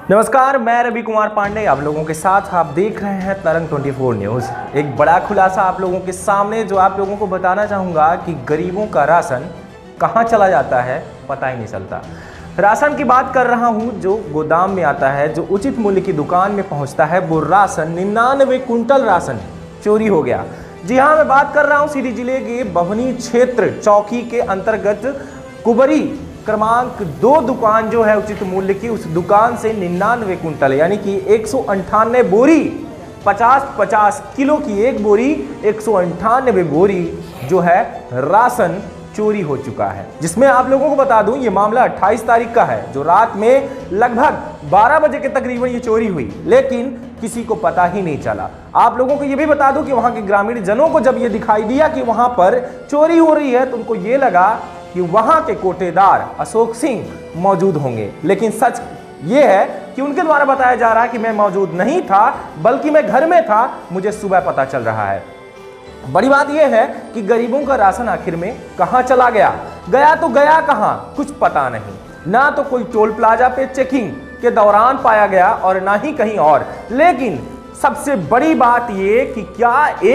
नमस्कार, मैं रवि कुमार पांडे आप लोगों के साथ। आप देख रहे हैं तरंग 24 न्यूज़। एक बड़ा खुलासा आप लोगों के सामने जो आप लोगों को बताना चाहूँगा कि गरीबों का राशन कहाँ चला जाता है पता ही नहीं चलता। राशन की बात कर रहा हूँ जो गोदाम में आता है, जो उचित मूल्य की दुकान में पहुँचता है, वो राशन 99 कुंटल राशन चोरी हो गया। जी हाँ, मैं बात कर रहा हूँ सीधी जिले के बभनी क्षेत्र चौकी के अंतर्गत कुबरी क्रमांक 2 दुकान जो है उचित मूल्य की, उस दुकान से 99 कुंटल यानी कि 198 बोरी 50-50 किलो की एक बोरी 198 बोरी जो है राशन चोरी हो चुका है। जिसमें आप लोगों को बता दूं ये मामला 28 तारीख का है, जो रात में लगभग 12 बजे के तकरीबन ये चोरी हुई, लेकिन किसी को पता ही नहीं चला। आप लोगों को ये भी बता दूं कि वहां के ग्रामीण जनों को जब ये दिखाई दिया कि वहां पर चोरी हो रही है तो उनको ये लगा कि वहां के कोटेदार अशोक सिंह मौजूद होंगे, लेकिन सच ये है कि उनके द्वारा बताया जा रहा है कि मैं मौजूद नहीं था, बल्कि मैं घर में था, मुझे सुबह पता चल रहा है। बड़ी बात यह है कि गरीबों का राशन आखिर में कहां चला गया, गया तो गया कहां कुछ पता नहीं। ना तो कोई टोल प्लाजा पे चेकिंग के दौरान पाया गया और ना ही कहीं और। लेकिन सबसे बड़ी बात ये कि क्या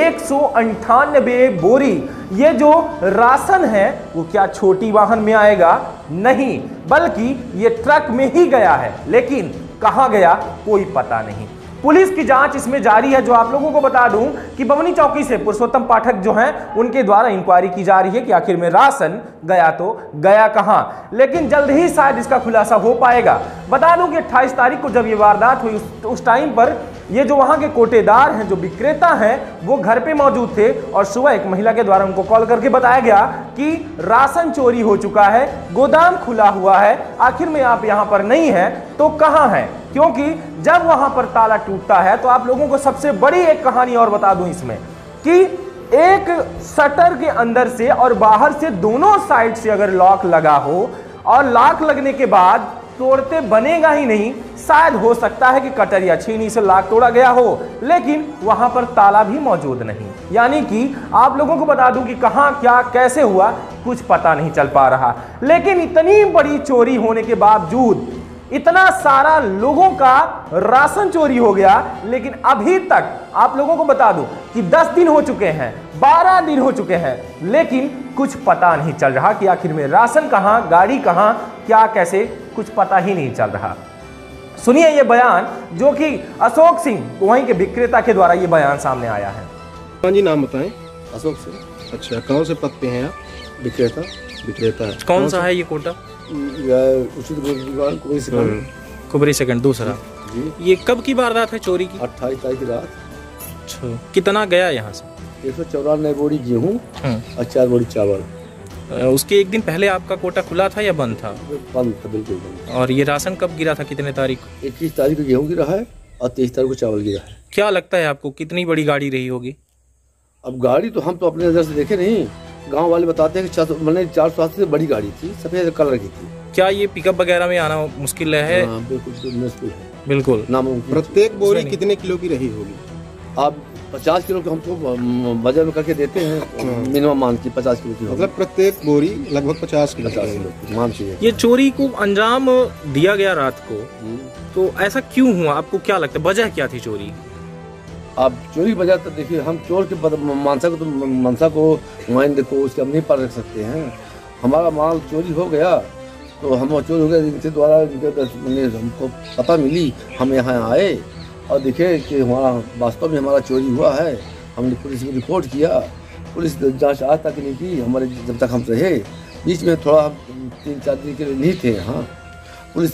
198 बोरी ये जो राशन है वो क्या छोटी वाहन में आएगा? नहीं, बल्कि ये ट्रक में ही गया है, लेकिन कहां गया कोई पता नहीं। पुलिस की जांच इसमें जारी है। जो आप लोगों को बता दूं कि बभनी चौकी से पुरुषोत्तम पाठक जो हैं उनके द्वारा इंक्वायरी की जा रही है कि आखिर में राशन गया तो गया कहां, लेकिन जल्द ही शायद इसका खुलासा हो पाएगा। बता दूं कि 28 तारीख को जब ये वारदात हुई उस टाइम पर ये जो वहां के कोटेदार हैं, जो विक्रेता हैं, वो घर पे मौजूद थे और सुबह एक महिला के द्वारा उनको कॉल करके बताया गया कि राशन चोरी हो चुका है, गोदाम खुला हुआ है, आखिर में आप यहां पर नहीं है तो कहां है? क्योंकि जब वहां पर ताला टूटता है तो आप लोगों को सबसे बड़ी एक कहानी और बता दूं इसमें कि एक शटर के अंदर से और बाहर से दोनों साइड से अगर लॉक लगा हो और लॉक लगने के बाद तोड़ते बनेगा ही नहीं, शायद हो सकता है कि कटर या छीनी से लॉक तोड़ा गया हो, लेकिन वहां पर ताला भी मौजूद नहीं। यानी कि आप लोगों को बता दूं कि कहां क्या कैसे हुआ कुछ पता नहीं चल पा रहा। लेकिन इतनी बड़ी चोरी होने के बावजूद इतना सारा लोगों का राशन चोरी हो गया, लेकिन अभी तक आप लोगों को बता दूं कि 10 दिन हो चुके हैं, 12 दिन हो चुके हैं, लेकिन कुछ पता नहीं चल रहा कि आखिर में राशन कहां, गाड़ी कहां, क्या कैसे, कुछ पता ही नहीं चल रहा। सुनिए ये बयान जो कि अशोक सिंह वहीं के विक्रेता के द्वारा ये बयान सामने आया है। हाँ जी, नाम बताएं। अशोक सिंह। अच्छा, कौन से पद पे हैं आप? विक्रेता। विक्रेता है। कौन सा है ये कोटा? उचित कुबरी सेकंड। कुबरी सेकंड दूसरा जी। ये कब की वारदात है चोरी की? 28 तारीख की रात। अच्छा, कितना गया यहाँ से? 194 बोरी गेहूँ और 4 बोरी चावल। उसके एक दिन पहले आपका कोटा खुला था या बंद था? बंद था, बिल्कुल बंद। और ये राशन कब गिरा था, कितने तारीख? 21 तारीख को गेहूँ गिरा है और 23 तारीख को चावल गिरा है। क्या लगता है आपको कितनी बड़ी गाड़ी रही होगी? अब गाड़ी तो हम तो अपने नजर से देखे नहीं, गांव वाले बताते हैं कि 480 से बड़ी गाड़ी थी, सफेद कलर की थी। क्या ये पिकअप वगैरह में आना मुश्किल है? बिल्कुल मुश्किल है, बिल्कुल नामुमकिन। प्रत्येक बोरी कितने किलो की रही होगी? आप 50 किलो के हमको वजन में करके देते हैं, मिनिमम मान की 50 किलो की। मतलब प्रत्येक बोरी लगभग 50 किलो की मान चाहिए। ये चोरी को अंजाम दिया गया रात को, तो ऐसा क्यों हुआ? आपको क्या लगता है वजह क्या थी चोरी? आप चोरी की वजह तो देखिए, हम चोर के मनसा को नुमाइंदे को उसके हम नहीं पर रख सकते हैं। हमारा माल चोरी हो गया तो हम चोरी हो गया, इनके द्वारा हमको पता मिली, हम यहाँ आए और देखे कि हमारा वास्तव में हमारा चोरी हुआ है। हमने पुलिस को रिपोर्ट किया, पुलिस जांच आज तक नहीं की हमारे, जब तक हम रहे। बीच में थोड़ा 3-4 दिन के लिए नहीं थे यहाँ, पुलिस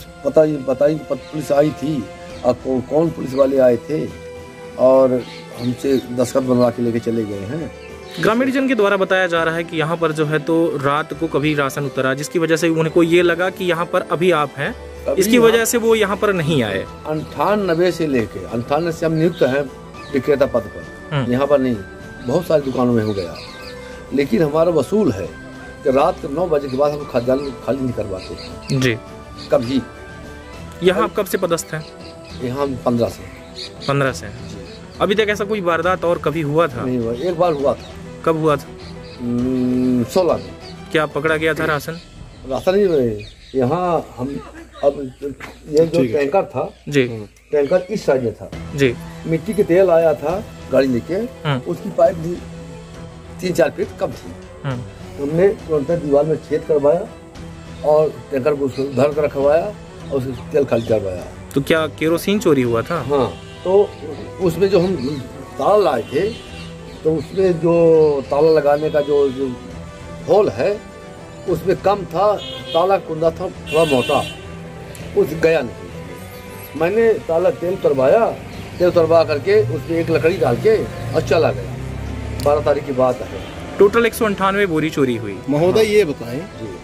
पुलिस आई थी और कौन पुलिस वाले आए थे और हमसे दस्तखत बनवा के लेके चले गए हैं। ग्रामीण जन के द्वारा बताया जा रहा है कि यहाँ पर जो है तो रात को कभी राशन उतरा, जिसकी वजह से उनको ये लगा कि यहाँ पर अभी आप हैं, इसकी वजह से वो यहाँ पर नहीं आए। 98 से लेके 98 से हम नियुक्त हैं विक्रेता पद पर, यहाँ पर नहीं, बहुत सारी दुकानों में हो गया। लेकिन हमारा वसूल है कि रात के 9 बजे के बाद हम खजाना खाली नहीं करवाते जी। कभी यहाँ आप कब से पदस्थ हैं? यहाँ 15 से। अभी तक ऐसा कोई वारदात और कभी हुआ था? नहीं हुआ, एक बार हुआ था। कब हुआ था? 16 में। क्या पकड़ा गया था राशन? राशन नहीं, यहाँ हम अब ये जो टैंकर था जी, टैंकर इस साइड में था जी, मिट्टी के तेल आया था गाड़ी लेके, उसकी पाइप भी 3-4 फीट कम थी। हमने तुरंत दीवार में छेद करवाया और टैंकर को उधर कर रखवाया और उससे तेल खाली करवाया। तो क्या केरोसिन चोरी हुआ था? हाँ, तो उसमें जो हम ताला लाए थे, तो उसमें जो ताला लगाने का जो होल है उसमें कम था, ताला कुंदा था थोड़ा मोटा, उस गया नहीं। मैंने ताला तेल उतरवा करके उसमें एक लकड़ी डाल के और चला गया। 12 तारीख की बात है। टोटल 198 बोरी चोरी हुई। महोदय ये बताएं,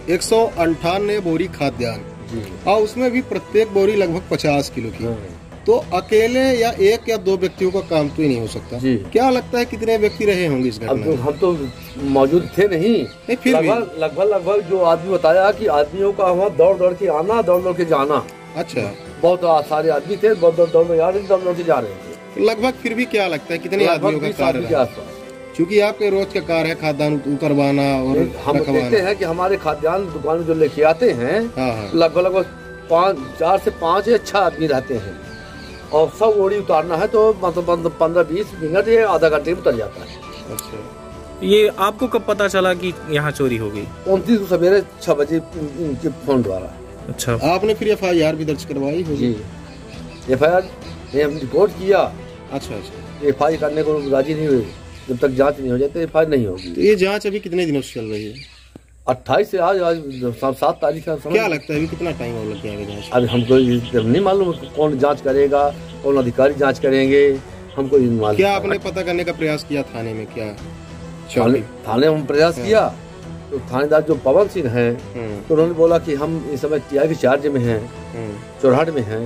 198 बोरी खाद्यान्न और उसमें भी प्रत्येक बोरी लगभग 50 किलो की, तो अकेले या एक या दो व्यक्तियों का काम तो ही नहीं हो सकता। क्या लगता है कितने व्यक्ति रहे होंगे इस घटना में? हम तो मौजूद थे नहीं, फिर लगभग जो आदमी बताया कि आदमियों का वहाँ दौड़ के आना, दौड़ के जाना। अच्छा, बहुत सारे आदमी थे, दौड़ के जा रहे थे। लगभग फिर भी क्या लगता है कितने आदमियों का कार्य? क्योंकि आपके रोज का कार्य है खाद्यान्न उतरवाना और हम देखते हैं कि हमारे खाद्यान्न दुकान में जो लेके आते हैं लगभग 4 से 5 या 6 आदमी रहते हैं और सब ओड़ी उतारना है तो मतलब 15-20 मिनट या आधा घंटे में उतर जाता है। अच्छा, ये आपको कब पता चला कि यहाँ चोरी होगी? 29 को सवेरे 6 बजे इनके फोन द्वारा। अच्छा, आपने फिर FIR भी दर्ज करवाई होगी? FIR हम रिपोर्ट किया। अच्छा, FIR करने को राजी नहीं हुई, जब तक जांच नहीं हो जाए तो FIR नहीं होगी। तो ये जांच अभी कितने दिनों से चल रही है? 28 से आज 7 तारीख का। क्या लगता है अभी कितना टाइम और लग जाएगा जांच? अभी हमको नहीं मालूम कौन जांच करेगा, कौन अधिकारी जांच करेंगे, हमको नहीं मालूम। क्या आपने पता करने का प्रयास किया थाने में? क्या थाने में प्रयास किया तो थानेदार जो पवन सिंह है तो उन्होंने बोला कि हम इस समय TI के चार्ज में हैं, चौराहट में हैं।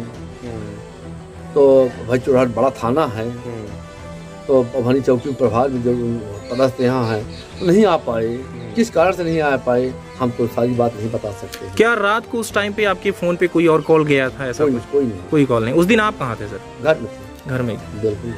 तो भाई चौराहट बड़ा थाना है, तो भवानी चौकी प्रभार में जो पदस्थ यहाँ है तो नहीं आ पाए। किस कारण से नहीं आ पाए हम तो सारी बात नहीं बता सकते। क्या रात को उस टाइम पे आपके फोन पे कोई और कॉल गया था? ऐसा कोई कॉल नहीं। उस दिन आप कहाँ थे सर? घर में थे। घर में? बिल्कुल।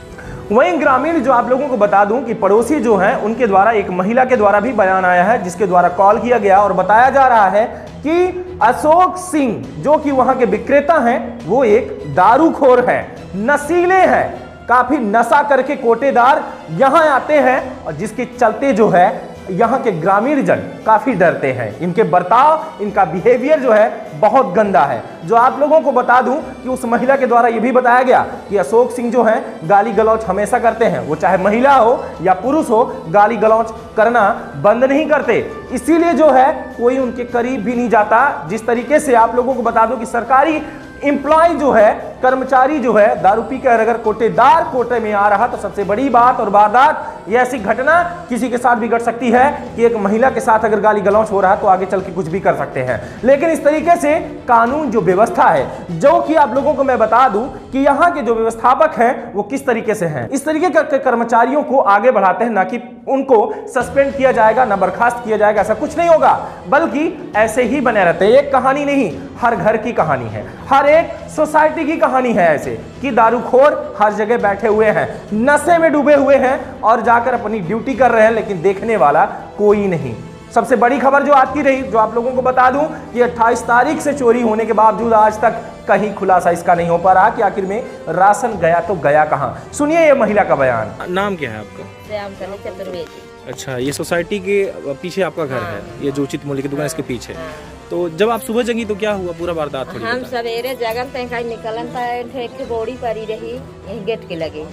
वहीं ग्रामीण जो आप लोगों को बता दूं कि पड़ोसी जो हैं उनके द्वारा एक महिला के द्वारा भी बयान आया है, जिसके द्वारा कॉल किया गया और बताया जा रहा है कि अशोक सिंह जो कि वहां के विक्रेता हैं वो एक दारूखोर है, नशीले हैं, काफी नशा करके कोटेदार यहां आते हैं और जिसके चलते जो है यहाँ के ग्रामीण जन काफी डरते हैं। इनके बर्ताव, इनका बिहेवियर जो है बहुत गंदा है। जो आप लोगों को बता दूं कि उस महिला के द्वारा यह भी बताया गया कि अशोक सिंह जो है गाली गलौज हमेशा करते हैं, वो चाहे महिला हो या पुरुष हो, गाली गलौज करना बंद नहीं करते। इसीलिए जो है कोई उनके करीब भी नहीं जाता। जिस तरीके से आप लोगों को बता दूं कि सरकारी एम्प्लॉय जो है, कर्मचारी जो है, दारू पी कर अगर कोटेदार कोटे में आ रहा तो सबसे बड़ी बात और वारदात, ये ऐसी घटना किसी के साथ भी घट सकती है कि एक महिला के साथ अगर गाली गलौज हो रहा है तो आगे चल के कुछ भी कर सकते हैं। लेकिन इस तरीके से कानून जो व्यवस्था है, जो कि आप लोगों को मैं बता दूं कि यहाँ के जो व्यवस्थापक हैं वो किस तरीके से हैं, इस तरीके के कर्मचारियों को आगे बढ़ाते हैं, ना कि उनको सस्पेंड किया जाएगा, ना बर्खास्त किया जाएगा, ऐसा कुछ नहीं होगा, बल्कि ऐसे ही बने रहते हैं। एक कहानी नहीं, हर घर की कहानी है, हर एक सोसाइटी की कहानी है ऐसे कि दारूखोर हर जगह बैठे हुए हैं, नशे में डूबे हुए हैं और जाकर अपनी ड्यूटी कर रहे हैं, लेकिन देखने वाला कोई नहीं। सबसे बड़ी खबर जो आती रही, जो आप लोगों को बता दूं कि 28 तारीख से चोरी होने के बावजूद आज तक कहीं खुलासा इसका नहीं हो पा रहा कि आखिर में राशन गया तो गया कहां। सुनिए ये महिला का बयान। नाम क्या है आपका? चतुर्वेदी। अच्छा, ये सोसाइटी के पीछे आपका घर है, ये जो उचित मूल्य की दुकान इसके पीछे। तो जब आप सुबह जगी तो क्या हुआ पूरा वारदात? थोड़ी हम सवेरे जगन तक कहीं निकलन था, एक बोड़ी पड़ी रही यहीं गेट के लगे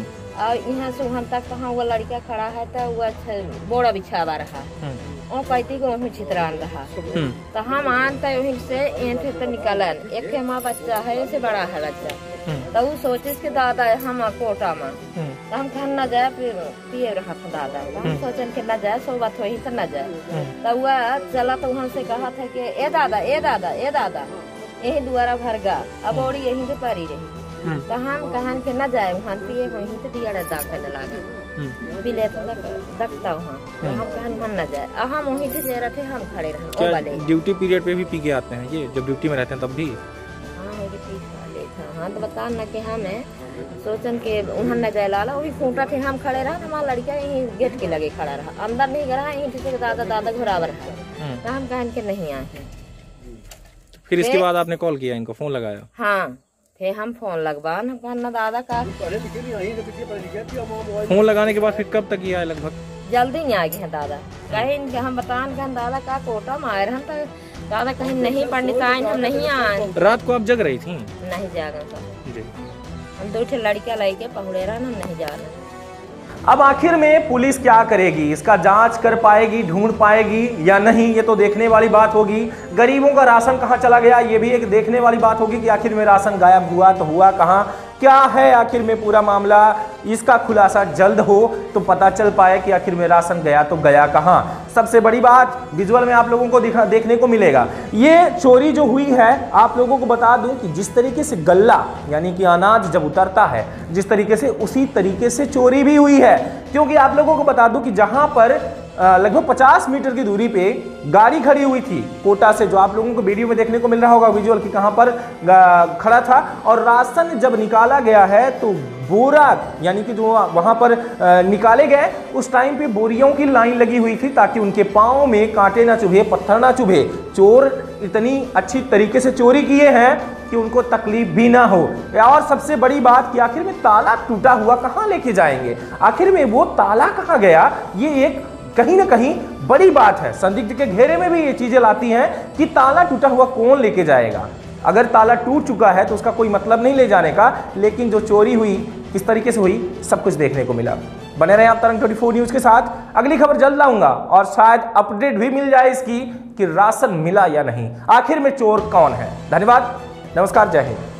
और यहाँ से वहाँ तक कहाँ वो लड़का खड़ा है तो वो बोड़ा बिछावा रहा और कहती को वहीं चित्रान रहा तो हम आनता वहीं से यहाँ तो निकलन। एक माँ बच्चा है, ऐसे बड़ा है बच्चा, तो वो सोचे कि दादा हम कोटा में तो हम कहा न जाए, पिए रहा था दादा, तो हम सोचन के न जाए, सो बात वही तो न जाए। तो वह चला तो वहाँ से कहा था कि ए दादा ए दादा ए दादा, यही द्वारा भर गा, अब और यहीं से परी रही। तो हम कहन के न जाए वहाँ पिए, वहीं से दिया दाखिल लगा बिले दखता वहाँ, तो हम कहन हम न जाए, हम वहीं से रहे थे, हम खड़े रहे। ड्यूटी पीरियड पे भी पी के आते हैं ये, जब ड्यूटी में रहते हैं तब भी? हाँ तो बता न कि हमें सोचन के उन्हें न जाए लाला, वही खूंटा थे, हम खड़े रहा, हमारा लड़का यहीं गेट के लगे खड़ा रहा, अंदर नहीं गया, यहीं से दादा दादा घुरावर है, तो हम कहन के नहीं आए। फिर इसके बाद आपने कॉल किया, इनको फोन लगाया? हाँ, फिर हम फोन लगवा न दादा का। फोन लगाने के बाद फिर कब तक आए? लगभग जल्दी नहीं आ गए हैं दादा। कहीं हम बतान कहीं दादा का कोटा में आए रहन, तो दादा कहीं नहीं पंडित आए, हम नहीं आए। रात को आप जग रही थी? नहीं जागा था, हम 2 लड़कियां लेके पहुड़े रहन, हम नहीं जा रहे। अब आखिर में पुलिस क्या करेगी, इसका जांच कर पाएगी, ढूंढ पाएगी या नहीं, ये तो देखने वाली बात होगी। गरीबों का राशन कहां चला गया, ये भी एक देखने वाली बात होगी कि आखिर में राशन गायब हुआ तो हुआ कहां, क्या है आखिर में पूरा मामला। इसका खुलासा जल्द हो तो पता चल पाए कि आखिर में राशन गया तो गया कहां। सबसे बड़ी बात विजुअल में आप लोगों को देखने को मिलेगा। ये चोरी जो हुई है, आप लोगों को बता दूं कि जिस तरीके से गल्ला यानी कि अनाज जब उतरता है जिस तरीके से, उसी तरीके से चोरी भी हुई है। क्योंकि आप लोगों को बता दूं कि जहां पर लगभग 50 मीटर की दूरी पे गाड़ी खड़ी हुई थी कोटा से, जो आप लोगों को वीडियो में देखने को मिल रहा होगा विजुअल की कहां पर खड़ा था, और राशन जब निकाला गया है तो बोरा यानी कि जो वहां पर निकाले गए उस टाइम पे बोरियों की लाइन लगी हुई थी ताकि उनके पांव में कांटे ना चुभे, पत्थर ना चुभे। चोर इतनी अच्छी तरीके से चोरी किए हैं कि उनको तकलीफ भी ना हो। और सबसे बड़ी बात कि आखिर में ताला टूटा हुआ कहां लेके जाएंगे, आखिर में वो ताला कहां गया, ये एक कहीं ना कहीं बड़ी बात है। संदिग्ध के घेरे में भी ये चीजें लाती हैं कि ताला टूटा हुआ कौन लेके जाएगा। अगर ताला टूट चुका है तो उसका कोई मतलब नहीं ले जाने का, लेकिन जो चोरी हुई किस तरीके से हुई सब कुछ देखने को मिला। बने रहे आप तरंग 24 न्यूज के साथ, अगली खबर जल्द लाऊंगा और शायद अपडेट भी मिल जाए इसकी कि राशन मिला या नहीं, आखिर में चोर कौन है। धन्यवाद, नमस्कार, जय हिंद।